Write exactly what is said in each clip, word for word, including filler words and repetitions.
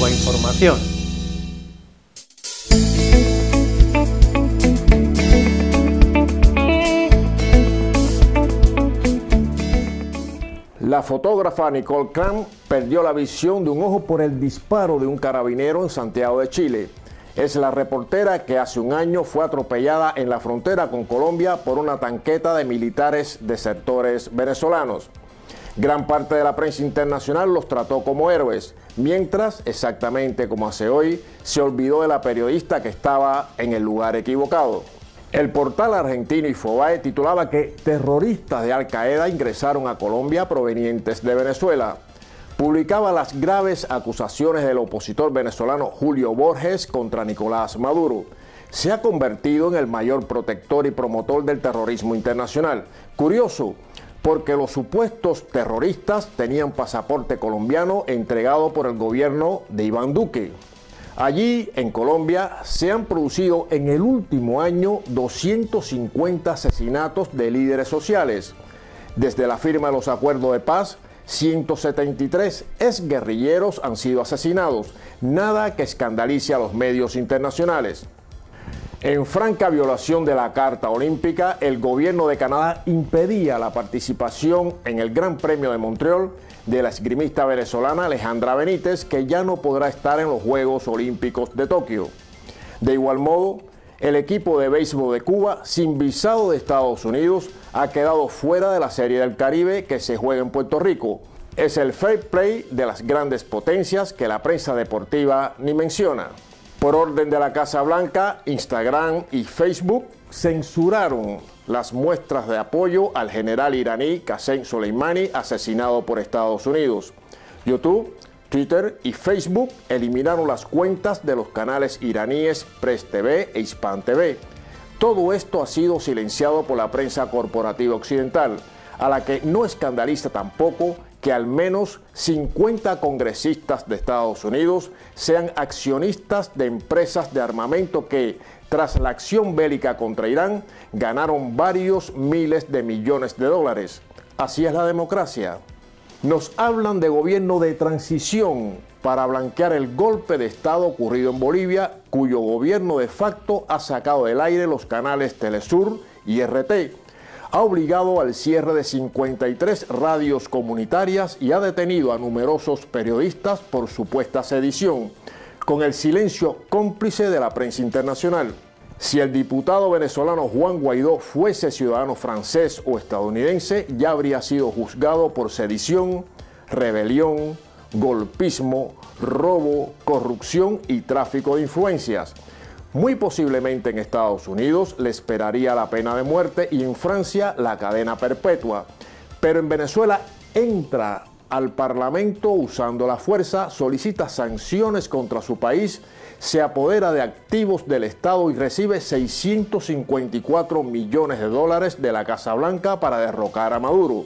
Cuba Información. La fotógrafa Nicole Cram perdió la visión de un ojo por el disparo de un carabinero en Santiago de Chile. Es la reportera que hace un año fue atropellada en la frontera con Colombia por una tanqueta de militares desertores venezolanos. Gran parte de la prensa internacional los trató como héroes, mientras, exactamente como hace hoy, se olvidó de la periodista que estaba en el lugar equivocado. El portal argentino Infobae titulaba que terroristas de Al Qaeda ingresaron a Colombia provenientes de Venezuela. Publicaba las graves acusaciones del opositor venezolano Julio Borges contra Nicolás Maduro. Se ha convertido en el mayor protector y promotor del terrorismo internacional. Curioso, porque los supuestos terroristas tenían pasaporte colombiano entregado por el gobierno de Iván Duque. Allí, en Colombia, se han producido en el último año doscientos cincuenta asesinatos de líderes sociales. Desde la firma de los acuerdos de paz, ciento setenta y tres exguerrilleros han sido asesinados, nada que escandalice a los medios internacionales. En franca violación de la Carta Olímpica, el gobierno de Canadá impedía la participación en el Gran Premio de Montreal de la esgrimista venezolana Alejandra Benítez, que ya no podrá estar en los Juegos Olímpicos de Tokio. De igual modo, el equipo de béisbol de Cuba, sin visado de Estados Unidos, ha quedado fuera de la Serie del Caribe que se juega en Puerto Rico. Es el fair play de las grandes potencias que la prensa deportiva ni menciona. Por orden de la Casa Blanca, Instagram y Facebook censuraron las muestras de apoyo al general iraní Qasem Soleimani, asesinado por Estados Unidos. YouTube, Twitter y Facebook eliminaron las cuentas de los canales iraníes Press T V e Hispan T V. Todo esto ha sido silenciado por la prensa corporativa occidental, a la que no escandaliza tampoco que al menos cincuenta congresistas de Estados Unidos sean accionistas de empresas de armamento que, tras la acción bélica contra Irán, ganaron varios miles de millones de dólares. Así es la democracia. Nos hablan de gobierno de transición para blanquear el golpe de Estado ocurrido en Bolivia, cuyo gobierno de facto ha sacado del aire los canales Telesur y R T. Ha obligado al cierre de cincuenta y tres radios comunitarias y ha detenido a numerosos periodistas por supuesta sedición, con el silencio cómplice de la prensa internacional. Si el diputado venezolano Juan Guaidó fuese ciudadano francés o estadounidense, ya habría sido juzgado por sedición, rebelión, golpismo, robo, corrupción y tráfico de influencias. Muy posiblemente en Estados Unidos le esperaría la pena de muerte y en Francia la cadena perpetua. Pero en Venezuela entra al Parlamento usando la fuerza, solicita sanciones contra su país, se apodera de activos del Estado y recibe seiscientos cincuenta y cuatro millones de dólares de la Casa Blanca para derrocar a Maduro.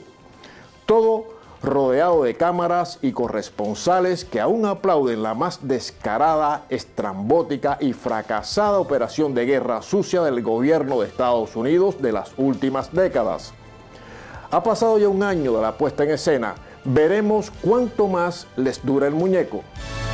Todo rodeado de cámaras y corresponsales que aún aplauden la más descarada, estrambótica y fracasada operación de guerra sucia del gobierno de Estados Unidos de las últimas décadas. Ha pasado ya un año de la puesta en escena. Veremos cuánto más les dura el muñeco.